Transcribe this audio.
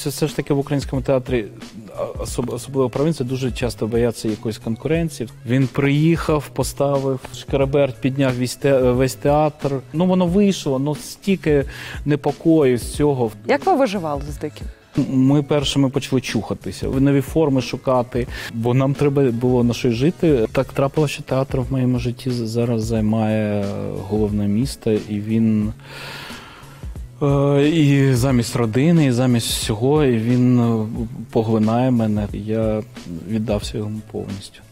все ж таки в українському театрі, особливо в провінції, дуже часто бояться якоїсь конкуренції. Він приїхав, поставив шкереберть, підняв весь театр. Ну, воно вийшло, ну стільки непокою з цього. Як ви виживали з Диким? Ми першими почали чухатися, нові форми шукати, бо нам треба було на щось жити. Так трапилося, що театр в моєму житті зараз займає головне місце, і він і замість родини, і замість всього, і він поглинає мене. Я віддався йому повністю.